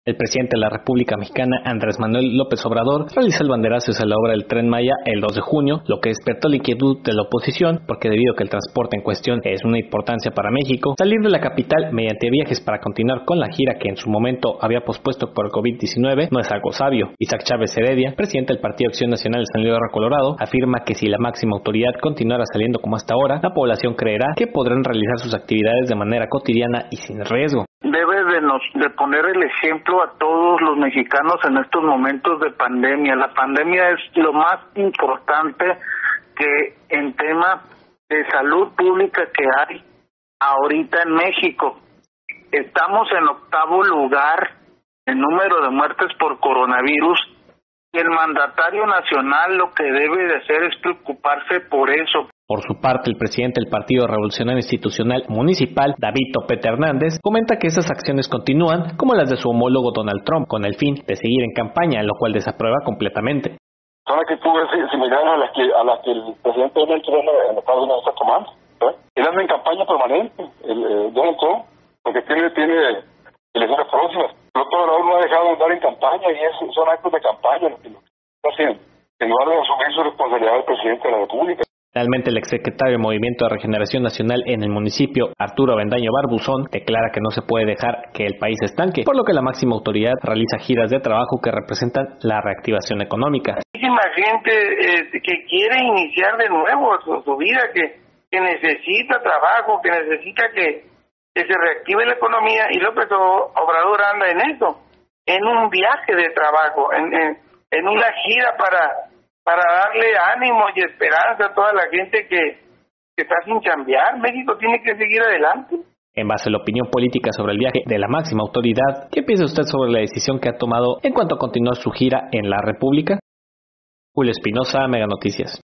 El presidente de la República Mexicana, Andrés Manuel López Obrador, realizó el banderazo hacia la obra del Tren Maya el 2 de junio, lo que despertó la inquietud de la oposición, porque debido a que el transporte en cuestión es una importancia para México, salir de la capital mediante viajes para continuar con la gira que en su momento había pospuesto por COVID-19 no es algo sabio. Isaac Chávez Heredia, presidente del Partido Acción Nacional de San Luis Río Colorado, afirma que si la máxima autoridad continuara saliendo como hasta ahora, la población creerá que podrán realizar sus actividades de manera cotidiana y sin riesgo. Debe de poner el ejemplo a todos los mexicanos en estos momentos de pandemia. La pandemia es lo más importante que en tema de salud pública que hay ahorita en México. Estamos en 8º lugar en número de muertes por coronavirus y el mandatario nacional lo que debe de hacer es preocuparse por eso. Por su parte, el presidente del Partido Revolucionario Institucional Municipal, David Topete Hernández, comenta que esas acciones continúan como las de su homólogo Donald Trump, con el fin de seguir en campaña, lo cual desaprueba completamente. Son actitudes similares a las que el presidente Donald Trump en Estados Unidos está tomando. Él anda en campaña permanente, Donald Trump, porque tiene elecciones próximas. El otro Obrador no ha dejado de andar en campaña y son actos de campaña lo que está haciendo, en lugar de asumir su responsabilidad del presidente de la República. Finalmente, el exsecretario de Movimiento de Regeneración Nacional en el municipio, Arturo Avendaño Barbuzón, declara que no se puede dejar que el país estanque, por lo que la máxima autoridad realiza giras de trabajo que representan la reactivación económica. Muchísima gente que quiere iniciar de nuevo su vida, que necesita trabajo, que necesita que se reactive la economía, y López Obrador anda en eso, en un viaje de trabajo, en una gira para darle ánimo y esperanza a toda la gente que está sin chambear. México tiene que seguir adelante. En base a la opinión política sobre el viaje de la máxima autoridad, ¿qué piensa usted sobre la decisión que ha tomado en cuanto a continuar su gira en la República? Julio Espinosa, Mega Noticias.